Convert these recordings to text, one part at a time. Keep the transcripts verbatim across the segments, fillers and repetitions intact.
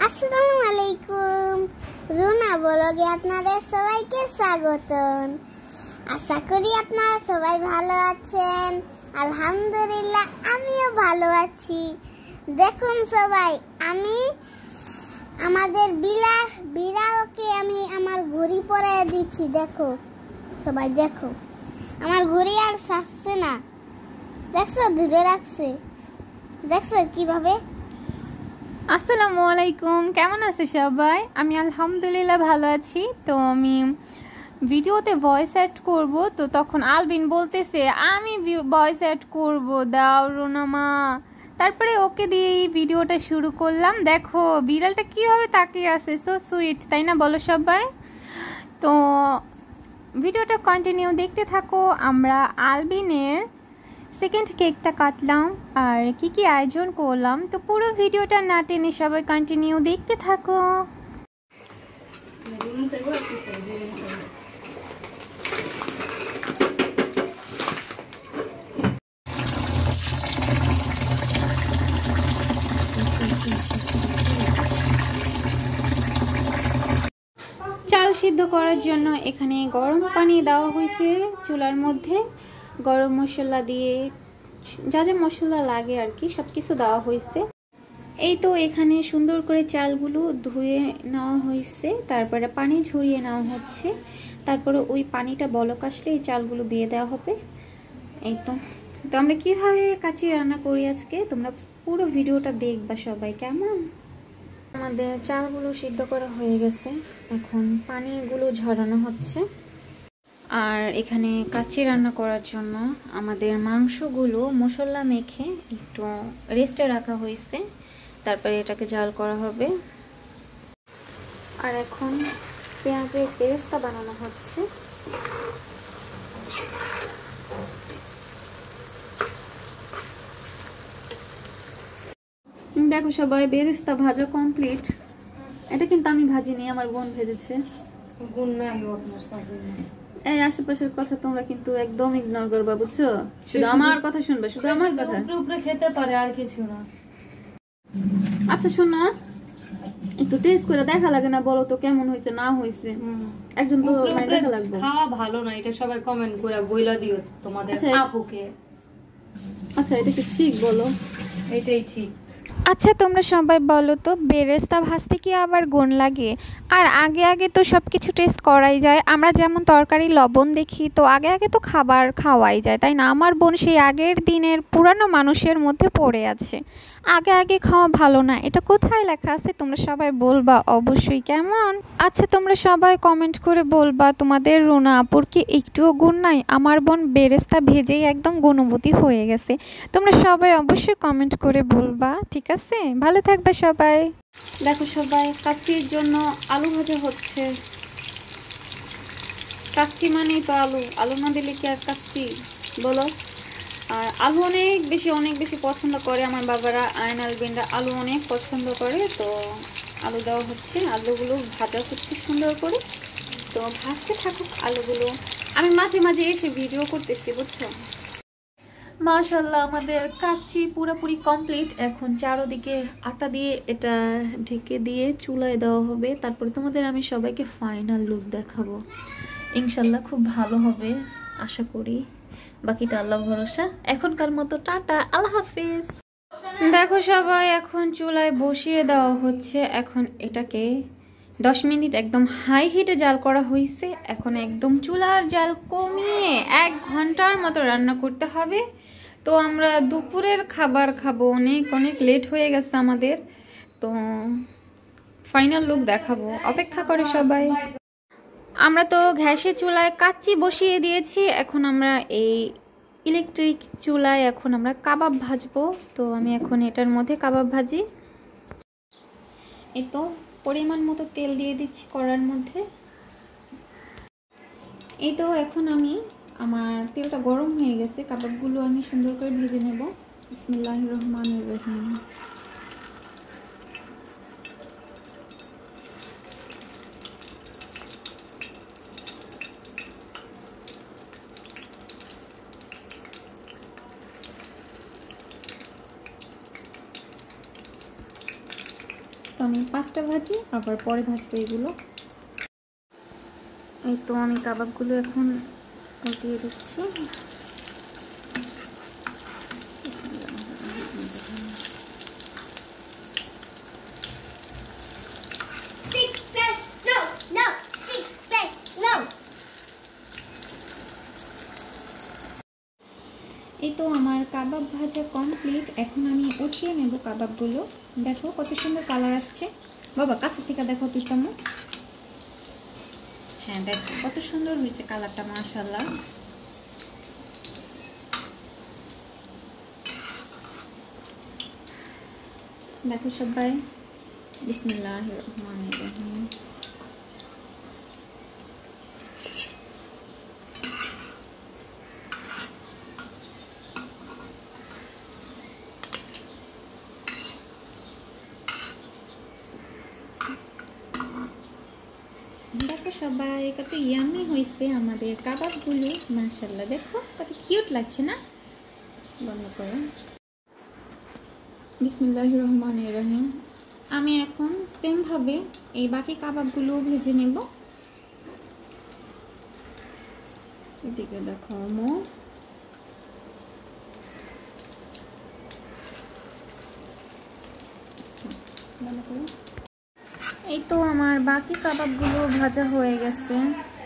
আসসালামু আলাইকুম। রুনা ব্লগে আপনাদের সবাইকে স্বাগতম। আশা করি আপনারা সবাই ভালো আছেন। আলহামদুলিল্লাহ আমিও ভালো আছি। দেখুন সবাই, আমি আমাদের বিলা বিড়ালকে আমি আমার ঘড়ি পরিয়ে দিচ্ছি। দেখো সবাই, দেখো আমার ঘড়ি আর সাজছে না, দেখছো ধরে রাখছে, দেখছো কিভাবে। আসসালামু আলাইকুম, কেমন আছে সবাই? আমি আলহামদুলিল্লাহ ভালো আছি। তো আমি ভিডিওতে ভয়েস অ্যাড করব, তো তখন আলবিন বলতেছে আমি ভয়েস অ্যাড করব, দাও রুনামা। তারপরে ওকে দিয়ে ভিডিওটা শুরু করলাম। দেখো বিড়ালটা কিভাবে তাকিয়ে আছে, সো সুইট, তাই না বলো সবাই? তো ভিডিওটা কন্টিনিউ দেখতে থাকো। আমরা আলবিনের সেকেন্ড কেকটা কাটলাম আর কি কি আয়োজন করলাম, তো পুরো ভিডিওটা না টেনে সবাই কন্টিনিউ দেখতে থাকো। চাল সিদ্ধ করার জন্য এখানে গরম পানি দেওয়া হয়েছে চুলার মধ্যে। গরম মশলা দিয়ে যা যা মশলা লাগে আর কি সব কিছু দেওয়া হয়েছে। এই তো এখানে সুন্দর করে চালগুলো ধুয়ে নেওয়া হয়েছে, তারপরে পানি ঝরিয়ে নেওয়া হচ্ছে। তারপরে ওই পানিটা বলক আসলে এই চালগুলো দিয়ে দেওয়া হবে। এই তো তো আমরা কীভাবে কাচি রান্না করি আজকে, তোমরা পুরো ভিডিওটা দেখবা সবাই, কেমন? আমাদের চালগুলো সিদ্ধ করা হয়ে গেছে, এখন পানিগুলো ঝরানো হচ্ছে। আর এখানে কাচ্চি রান্না করার জন্য আমাদের মাংসগুলো মশলা মেখে একটু রেস্টে রাখা হয়েছে, তারপরে এটাকে জাল করা হবে। আর এখন পেঁয়াজের পেস্তা বানানো হচ্ছে। দেখো সবাই, বেরেস্তা ভাজা কমপ্লিট। এটা কিন্তু আমি ভাজিনি, আমার বোন ভেজেছে। গুণ নাই আপনার সাজে না। এই আশেপাশের কথা তোমরা কিন্তু একদম ইগনোর করবা, বুঝছো? শুধু আমার কথা শুনবা, শুধু আমার কথা। উপরে উপরে খেতে পারে, আর কিছু না। আচ্ছা শোনা, একটু টেস্ট করে দেখা লাগে না? বলো তো কেমন হয়েছে না হয়েছে, একজন তো দেখা লাগবে। খাওয়া ভালো না, এটা সবাই কমেন্ট করে বইলা দিও তোমাদের আপুকে। আচ্ছা এটা কি ঠিক বলো? এটাই ঠিক। আচ্ছা তোমরা সবাই বলো তো, বেরেস্তা ভাজতে কি আবার গুণ লাগে? আর আগে আগে তো সব কিছু টেস্ট করাই যায়। আমরা যেমন তরকারি লবণ দেখি, তো আগে আগে তো খাবার খাওয়াই যায়, তাই না? আমার বোন সেই আগের দিনের পুরানো মানুষের মধ্যে পড়ে আছে। আগে আগে খাওয়া ভালো না, এটা কোথায় লেখা আছে? তোমরা সবাই বলবা অবশ্যই, কেমন? আচ্ছা তোমরা সবাই কমেন্ট করে বলবা, তোমাদের রুনা আপুর কি একটুও গুণ নাই? আমার বোন বেরেস্তা ভেজেই একদম গুণবতী হয়ে গেছে। তোমরা সবাই অবশ্যই কমেন্ট করে বলবা, ঠিক আছে? ভালো থাকবে সবাই। দেখো সবাই, কাচ্চির জন্য আলু ভাজা হচ্ছে। কাচ্চি মানেই তো আলু, আলু না দিলে কি আর কাচ্চি বলো? আর আলু অনেক বেশি অনেক বেশি পছন্দ করে আমার বাবারা, আয়ন আলবিনরা আলু অনেক পছন্দ করে। তো আলু দেওয়া হচ্ছে, আলুগুলো ভাজা হচ্ছে সুন্দর করে। তো ভাজতে থাকুক আলুগুলো, আমি মাঝে মাঝে এসে ভিডিও করতেছি, বুঝছো? মাশাআল্লাহ আমাদের কাচ্চি পুরোপুরি কমপ্লিট। এখন চারোদিকে আটা দিয়ে এটা ঢেকে দিয়ে চুলায় দেওয়া হবে। তারপরে তোমাদের আমি সবাইকে ফাইনাল লুক দেখাবো। ইনশাল্লাহ খুব ভালো হবে আশা করি। বাকিটা আল্লাহ ভরসা। এখনকার মতো টাটা, আল্লাহ হাফিজ। দেখো সবাই, এখন চুলায় বসিয়ে দেওয়া হচ্ছে। এখন এটাকে দশ মিনিট একদম হাই হিটে জাল করা হয়েছে। এখন একদম চুলার জাল কমিয়ে এক ঘন্টার মতো রান্না করতে হবে। তো আমরা দুপুরের খাবার খাবো, অনেক অনেক লেট হয়ে গেছে আমাদের। তো ফাইনাল লুক দেখাবো, অপেক্ষা করে সবাই। আমরা তো গ্যাসের চুলায় কাচ্চি বসিয়ে দিয়েছি। এখন আমরা এই ইলেকট্রিক চুলায় এখন আমরা কাবাব ভাজবো। তো আমি এখন এটার মধ্যে কাবাব ভাজি। এই তো পরিমাণ মতো তেল দিয়ে দিচ্ছি কড়ার মধ্যে। এই তো এখন আমি আমার তেলটা গরম হয়ে গেছে, কাবাবগুলো আমি সুন্দর করে ভেজে নেব। বিসমিল্লাহির রহমানির রহিম। তো আমি পাঁচটা ভাজি, আবার পরে ভাজবো এগুলো। এই তো আমি কাবাবগুলো এখন উঠিয়ে দিচ্ছি। এই তো আমার কাবাব ভাজা কমপ্লিট। এখন আমি উঠিয়ে নেব কাবাবগুলো। দেখো কত সুন্দর কালার আসছে। বাবা কাছে থেকে দেখো তুই কেমন। হ্যাঁ দেখো কত সুন্দর হয়েছে কালারটা, মাশাআল্লাহ। দেখো সবাই, বিসমিল্লাহির রহমানির রহিম। দেখো সবাই কত ইয়ামি হয়েছে আমাদের কাবাবগুলো, মাশাআল্লাহ। দেখো কত কিউট লাগছে না? বন্ধ করো। বিসমিল্লাহির রহমানির রহিম। আমি এখন সেম ভাবে এই বাকি কাবাবগুলো ভেজে নেব। এদিকে দেখো মো, বন্ধ করো। এই তো আমার বাকি কাবাবগুলো ভাজা হয়ে গেছে।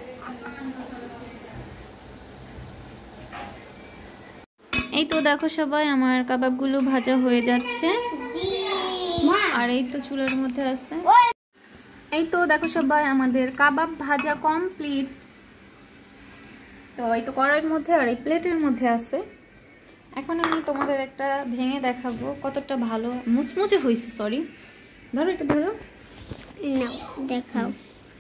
এই তো দেখো সবাই আমার কাবাবগুলো ভাজা হয়ে যাচ্ছে, আর এই তো চুলার মধ্যে আছে। এই তো দেখো সবাই আমাদের কাবাব ভাজা কমপ্লিট। তো এই তো কড়াইয়ের মধ্যে আর এই প্লেটের মধ্যে আছে। এখন আমি তোমাদের একটা ভেঙে দেখাবো কতটা ভালো মুচমুচে হয়েছে। সরি, ধরো এটা ধরো, নাও দেখাও।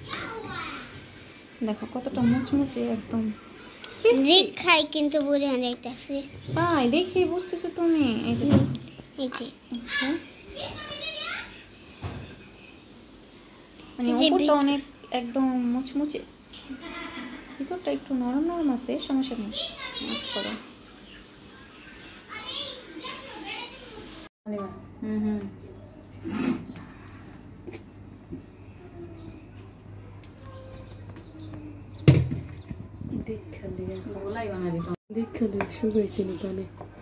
দেখো কতটা মুচমুচে একদম। রিক খাই কিন্তু বুড়ি অনেকটাছে। তাই দেখি বুঝতেছো তুমি? এই যে এই যে মানে উপরটা অনেক একদম মুচমুচে, ভিতরটা একটু নরম নরম আছে, সমস্যা নেই। মিক্স করো। হুম হুম দেখলে গোলাই বানা দিছ, দেখলে শুকাইছিল পানি।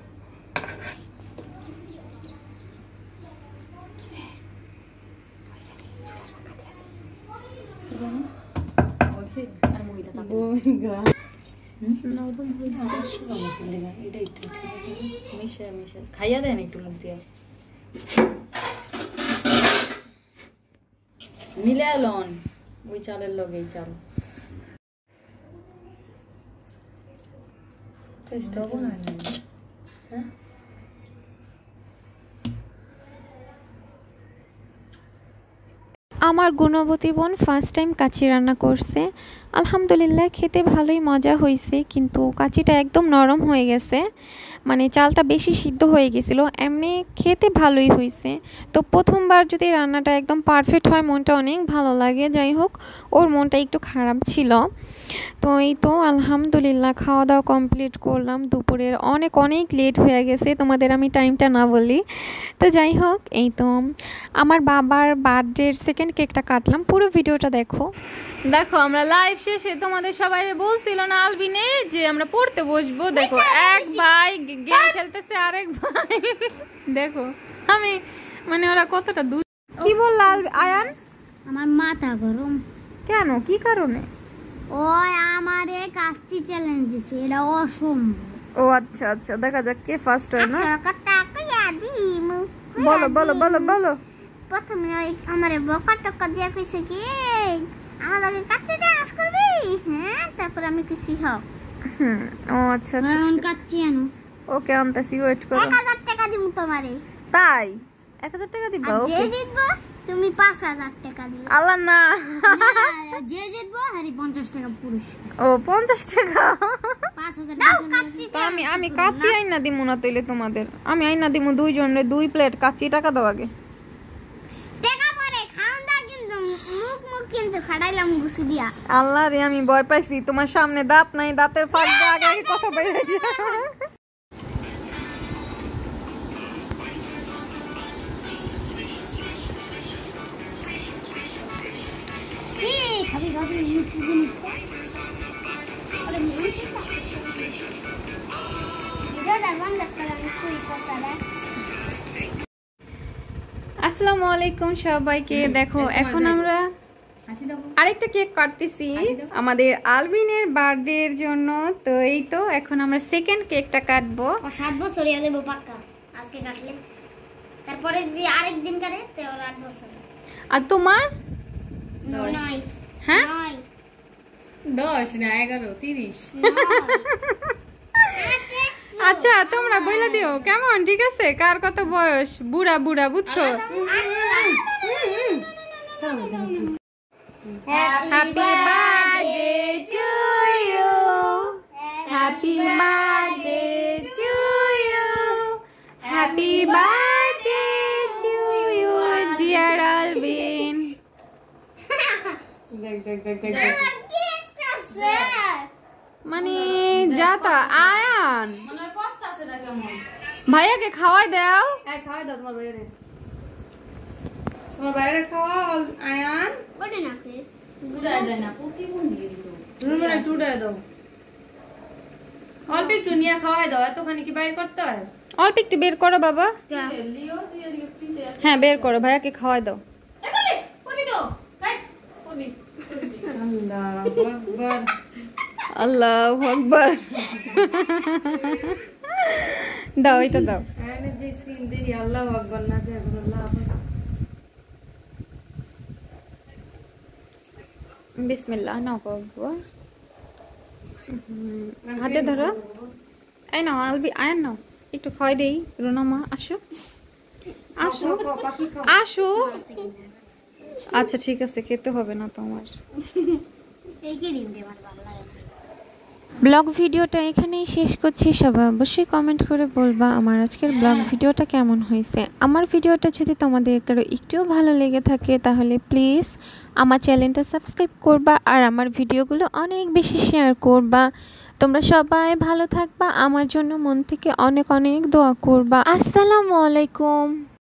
খাইয়া দেন একটু মুখ দিয়ে মিলে লন ওই চালের লগে এই চাল টেস্ট হবে না। হ্যাঁ আমার গুণবতী বোন ফার্স্ট টাইম কাচি রান্না করছে। আলহামদুলিল্লাহ খেতে ভালোই মজা হয়েছে, কিন্তু কাচিটা একদম নরম হয়ে গেছে, মানে চালটা বেশি সিদ্ধ হয়ে গেছিলো। এমনি খেতে ভালোই হয়েছে। তো প্রথমবার যদি রান্নাটা একদম পারফেক্ট হয় মনটা অনেক ভালো লাগে। যাই হোক ওর মনটা একটু খারাপ ছিল। তো এই তো আলহামদুলিল্লাহ খাওয়া দাওয়া কমপ্লিট করলাম। দুপুরের অনেক অনেক লেট হয়ে গেছে, তোমাদের আমি টাইমটা না বলি। তো যাই হোক এই তো আমার বাবার বার্থডের সেকেন্ড কেকটা কাটলাম। পুরো ভিডিওটা দেখো। দেখো আমরা লাইভ শেষে তোমাদের সবাই বলছিল না আলবিনে যে আমরা পড়তে বসবো। দেখো এক ভাই গেম খেলতেছে, আরেক ভাই দেখো আমি মানে ওরা কতটা দূর। কি বলল আয়ান? আমার মাথা গরম। কেন, কি কারণে? ওই আমারে কাচ্চি চ্যালেঞ্জ দিছে, এটা অসম্ভব। ও আচ্ছা আচ্ছা, দেখা যাক কে ফার্স্ট হয় না। কথা কইয়া দিমু। বলো বলো বলো বলো। প্রথমে ওই আমারে বকা টকা দিয়া কইছে কি আমার লগে কাচ্চি চ্যালেঞ্জ করবি। হ্যাঁ তারপর আমি কইছি হ্যাঁ। হুম ও আচ্ছা আচ্ছা, এখন কাচ্চি আনো। ওকে আনতাছি, ওয়েট করো। এক হাজার টাকা দিমু তোমারে। তাই এক হাজার টাকা দিবা? আর ওকে যে জিতবো তুমি পাঁচ হাজার টাকা দিও। আল্লাহ না, যে জিতবো হারি পঞ্চাশ টাকা পুরস্কার। ও পঞ্চাশ টাকা। পাঁচ হাজার দাও কাচ্চি। তো আমি আমি কাচ্চি আইনা দিমু না তাইলে তোমাদের? আমি আইনা দিমু দুইজনে দুই প্লেট কাচ্চি। টাকা দাও আগে। টাকা পরে খাওন দা, কিন্তু মুখ মুখ কিন্তু খাড়াইলাম গুছি দিয়া। আল্লাহ রে আমি ভয় পাইছি, তোমার সামনে দাঁত নাই, দাঁতের ফাঁক দিয়ে আগে আগে কথা বের হয়ে যায়। আসসালামু আলাইকুম সবাইকে। দেখো এখন আমরা আরেকটা কেক কাটতেছি আমাদের আলবিনের বার্থডে এর জন্য। তো এই তো এখন আমরা সেকেন্ড কেকটা কাটবো। সাত বছর হয়ে যাবে পাক্কা আজকে কাটলে, তারপরে যদি আরেক দিন কাটে তাহলে আট বছর। আর তোমার? নয়। হ্যাঁ নয়। দশ না এগারো তিরিশ। আচ্ছা তোমরা বইলা দিও কেমন, ঠিক আছে? কার কত বয়স? বুড়া বুড়া বুঝছো? Happy birthday to you, happy birthday to you, happy birthday to you dear Albin. দেখ দেখ দেখ দেখ দেখ। মানে যাতা আয়ান মানে করতাছে না কেমন? ভাইয়াকে খাওয়াই দাও। আর খাওয়াই দাও তোমার বাইরে। তোমার বাইরে খাওয়া আয়ান। ওটা না ফের উড়ায় দেয় না, প্রতিবন্ধী দিত। রুমে একটু উড়ায় দাও। অল্প একটু নিয়ে খাওয়াই দাও, এতখানি কি বাইর করতে হয়? অল্প একটু বের করো বাবা। লিও তুই এদিকে পিছে আয়। হ্যাঁ বের করো, ভাইয়াকে খাওয়াই দাও। এবারে পড়ি দাও। রাইট পড়ি। আল্লাহু আকবার। আল্লাহু আকবার। দাও এটা দাও। আয়ানের যে সিন দেরি আল্লাহু আকবার না কে আল্লাহ হাফেজ। বিসমিল্লাহ নাও বাবা। হুম, হাতে ধরো। এই নাও আলবি আয়ান নাও একটু খাওয়াই দেই। রুনা মা আসো আসো পাখি খাও। আসো। আচ্ছা ঠিক আছে, খেতে হবে না তোমার। এই কি ডিম দে আমার ভালো লাগে। ব্লগ ভিডিওটা এখানেই শেষ করছি। সবাই অবশ্যই কমেন্ট করে বলবা আমার আজকের ব্লগ ভিডিওটা কেমন হয়েছে। আমার ভিডিওটা যদি তোমাদের কারো একটুও ভালো লেগে থাকে তাহলে প্লিজ আমার চ্যানেলটা সাবস্ক্রাইব করবা আর আমার ভিডিওগুলো অনেক বেশি শেয়ার করবা। তোমরা সবাই ভালো থাকবা, আমার জন্য মন থেকে অনেক অনেক দোয়া করবা। আসসালামু আলাইকুম।